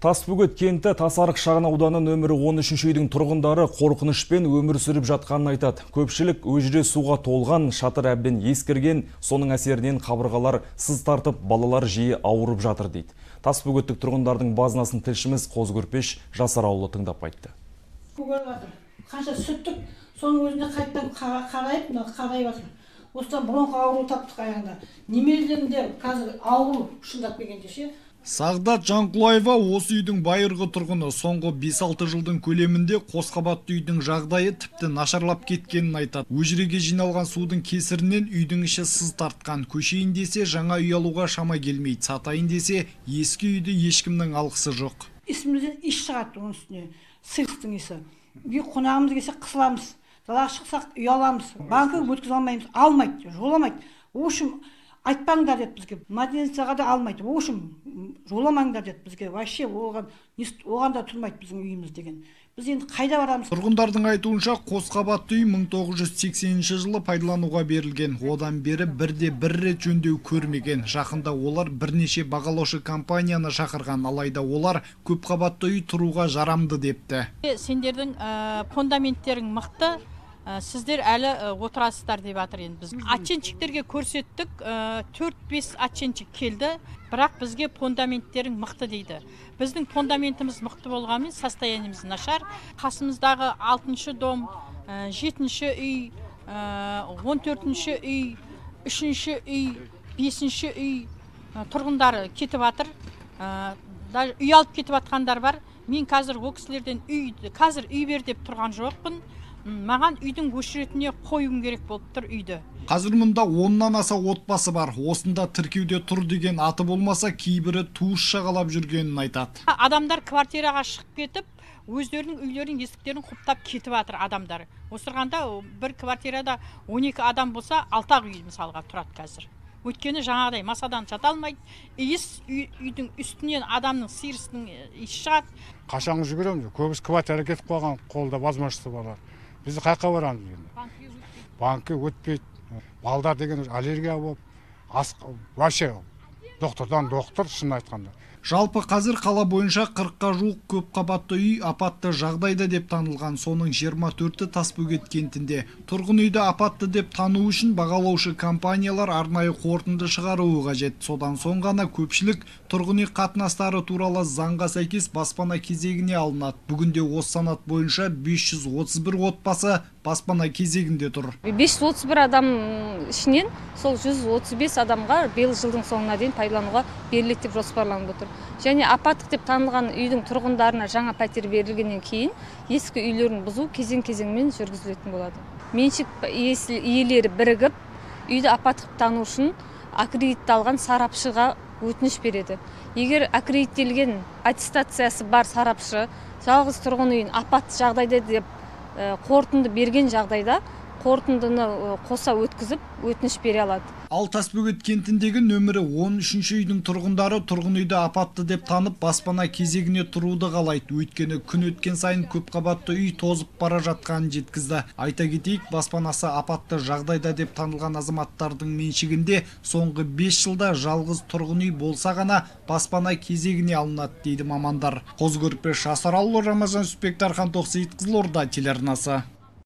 Тасбөгет кенті Тасарық шағын ауданы нөмірі 13 үйдің тұрғындары қорқынышпен өмір сүріп жатқанын айтады. Көпшілік өжіре суға толған, шатыр әбден ескірген, соның әсерінен қабырғалар сыз тартып, балалар жиі ауырып жатыр дейді. Тасбөгеттік тұрғындардың базынасын тілшіміз Қозы-Көрпеш Жасараулы тыңдап айтты. Қанша сүттік, соның өзінде қайттан қарайып жатыр. Осыдан бронх ауыру таптық аяғында. Немерелерінде қазір ауыру шындап келгенде ше. Сағдат Жанқұлаева осы үйдің байырғы тұрғыны. Соңғы 5-6 жылдың көлемінде қосқабатты үйдің жағдайы тіпті нашарлап кеткенін айтады. Өжіреге жиналған судың кесірінен үйдің іші сыз тартқан. Көшейін десе жаңа үй алуға шама келмейді. Сатайын десе ескі үйді ешкімнің алғысы жоқ. Ісімізден иш шығады оның үстіне. Сыйқыстың исі. Үй қонағымыз келсе қысыламыз. Далаға шықсақ ұяламыз. Банкы өткізе алмаймыз. Алмайды, жоламайды. Ошым айтпаңдар деді бізге. Маденцияға да алмайды. Ошым жоламаңдар деді бізге. Вообще оған да тұрмайды біздің үйіміз деген. Біз енді қайда барамыз? Тұрғындардың айтуынша қосқабатты үй 1980 жылы пайдалануға берілген. Одан бері бір рет жөндеу көрмеген. Жақында олар бірнеше бағалаушы компанияны шақырған. Алайда олар көпқабатты үй тұруға жарамды депті. Сендердің фундаменттерің мықты, сіздер әлі отырасыздар деп жатыр енді біз. Атченчиктерге көрсеттік, 4-5 атченчик келді, бірақ бізге фундаменттерің мықты дейді. Біздің фундаментіміз мықты болғанмен состояниеміз нашар. Қасымыздағы 6-шы дом, 7-ші үй, 14-ші үй, 3-ші үй, 5-ші үй тұрғындары кетіп жатыр. Үй алып кетіп жатқандар бар. Мен қазір ол кісілерден қазір үй бер деп тұрған жоқпын. Маған үйдің өшіретіне қойым керек болып тұр үйді. Қазір мұнда 10-нан аса отбасы бар. Осында тіркеуде тұр деген аты болмаса, кейбірі туыс жағалап жүргенін айтады. Адамдар квартираға шығып кетіп, өздерінің үйлерінің есіктерін құптап кетіп жатыр адамдар. Осырғанда бір квартирада 12 адам болса, 6 үй мысалға тұрады қазір. Өйткені жаңағыдай масадан жата алмайды. Үйдің үстінен адамның сиырысының иісі шығады. Қашан жүгіреміз? Көбісі квартира кетіп қалған, қолда возможности бар. Біз қайқа барамыз енді? Банкы өтпейді. Балдар деген аллергия болып, вообще доктор, шын айтқанда. Жалпы қазір қала бойынша 40-қа жуық көпқабатты үй апатты жағдайда деп танылған. Соның 24-і Тасбөгет кентінде. Тұрғын үйді апатты деп тану үшін бағалаушы компаниялар арнайы қорытынды шығаруы қажет. Содан соң ғана көпшілік тұрғын үй қатынастары туралы заңға сәйкес баспана кезегіне алынады. Бүгінде осы санат бойынша 531 отбасы баспана кезегінде тұр. 531 адам ішінен сол 135 адамға биыл жылдың соңына дейін пайдалануға беріледі деп жоспарланып отыр. Және апаттық деп танылған үйдің тұрғындарына жаңа пәтер берілгеннен кейін ескі үйлерін бұзу кезең-кезеңмен жүргізілетін болады. Меншік иелері бірігіп, үйді апаттық тану үшін аккредитталған сарапшыға өтініш береді. Егер аккредиттелген аттестациясы бар сарапшы жалғыз тұрғын үйін апатты жағдайда деп қорытынды берген жағдайда қорытындыны қоса өткізіп өтініш бере алады. Ал Тасбөгет кентіндегі нөмірі 13-ші үйдің тұрғындары тұрғын үйді апатты деп танып баспана кезегіне тұруды қалайды. Өйткені күн өткен сайын көпқабатты үй тозып бара жатқанын жеткізді. Айта кетейік, баспанасы апатты жағдайда деп танылған азаматтардың меншігінде соңғы 5 жылда жалғыз тұрғын үй болса ғана баспана кезегіне алынады дейді мамандар. Қозы-Көрпеш Жасараулы, Рамазан Сүтбек, Дархан Тоқсейіт, Қызылорда телеарнасы.